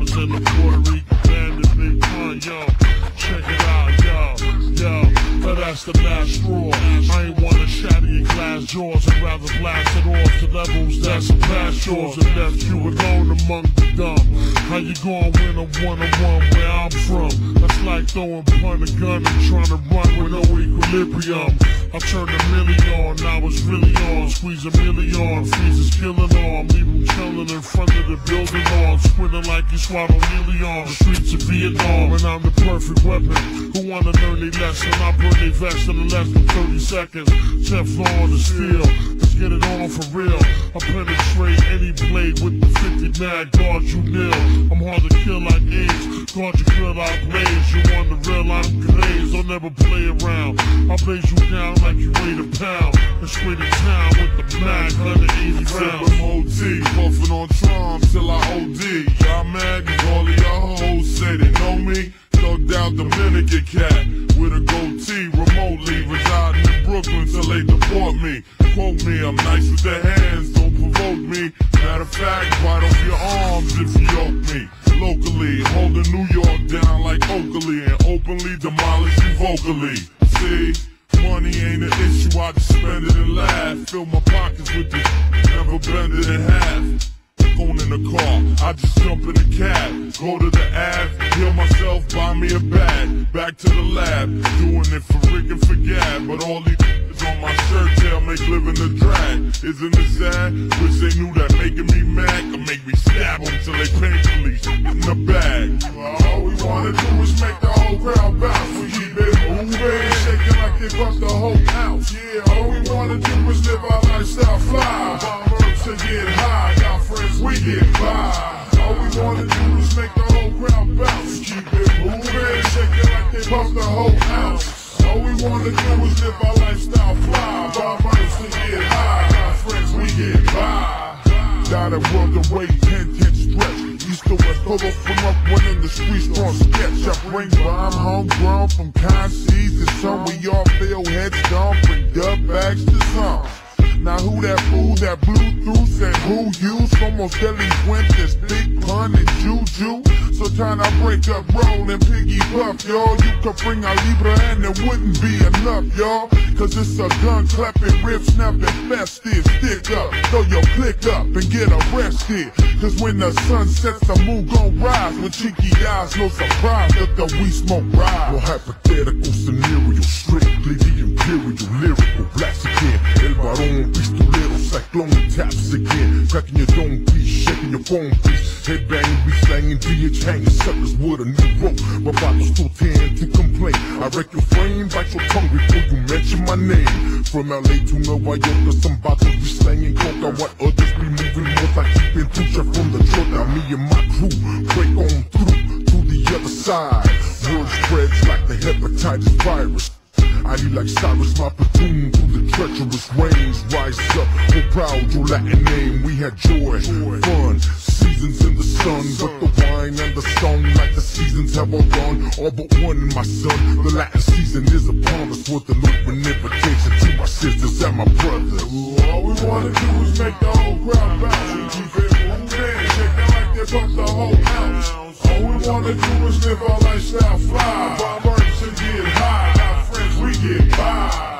representing Puerto Rico, band and Big Pun, yo. Check it out, yo. But that's the last straw. I ain't wanna shatter your glass jaws, I'd rather blast it off to levels that's past yours and left you alone among the dumb. How you gonna win a one-on-one where I'm from? That's like throwing a gun and trying to run with no equilibrium. I turned a million on, now it's really on. Squeeze a million, freezes killing on. Leave him chilling in front of the building on. Squinting like you swallowed nearly on the streets of Vietnam. And I'm the perfect weapon. Who wanna learn their lesson? I burn their vest in less than 30 seconds. Teflon to steel. Let's get it on for real. I penetrate any blade with the 50 mag. Guard you nil. I'm hard to kill like AIDS. Guard your grill, I blaze. You want the real, I'm glazed. I'll never play around. I'll blaze you down like you weigh a pound. And straight to town with the mag, 180 rounds. OT, puffin' on Tron till I OD. Y'all mad cause all of y'all hoes say they know me. Thugged out Dominican cat with a goatee, remotely residing in Brooklyn till they deport me. Quote me, I'm nice with the hands, don't provoke me. Matter of fact, bite off your arms if you yoke me. Locally, holding New York down like Oakley and openly demolish you vocally. See? Money ain't an issue, I just spend it and laugh. Fill my pockets with this, never bend it in half. Going in the car, I just jump in the cab. Go to the Ave, heal myself, buy me a bag. Back to the lab, doing it for Rick and for Gab. But all these on my shirt tail make living a drag. Isn't it sad? Wish they knew that making me mad could make me stab them till they painfully in the bag. All we wanna do is make the whole crowd bounce. We keep it moving, shaking like they bust the whole house. Yeah, all we wanna do is live our lifestyle fly. Bomb herbs to get high, got friends we get by. All we wanna do is make the whole crowd bounce. Keep it moving, shaking like they bust the whole house. All we wanna do is live our lifestyle fly. Bomb herbs to get high, got friends we get by. Down at world away, 10 stretch. East to west, hold up from up one in the streets, strong sketch. I bring rhyme homegrown from kind seeds to some. We all feel heads down, bring dub bags to some. Now who that fool that blew through said who you? Almost delinquent, this Big Pun and Juju. So time I break up, roll and piggy puff, y'all. You could bring a Libra and it wouldn't be enough, y'all. Cause it's a gun clapping, rip snapping, festive. Stick up, throw your click up and get arrested. Cause when the sun sets, the moon gon' rise. With cheeky eyes, no surprise that the we smoke rise. No hypothetical scenario, strictly the imperial lyrical. Blast again, El Barón, pistolero, cyclone taps again. Cracking your dome piece, shaking your phone piece. Headbanging, be slanging, DH hanging suckers with a new rope. My bottles still tend to complain. I wreck your frame, bite your tongue before you mention my name. From LA to Nueva York, some bottles be slanging coke. I want others be moving north. I keep in touch from the truck. Now me and my crew break on through to the other side. Word spreads like the hepatitis virus. I need like Cyrus, my platoon through the treacherous range. Rise up, oh proud, your Latin name. We had joy, fun, seasons in the sun. But the wine and the song, like the seasons have all gone. All but one, my son. The Latin season is upon us with an open invitation to my sisters and my brothers. All we wanna do is make the whole crowd bounce. Keep it moving, shaking like they bump the whole house. All we wanna do is live our lifestyle fly. Bomb herbs and get high. We get by.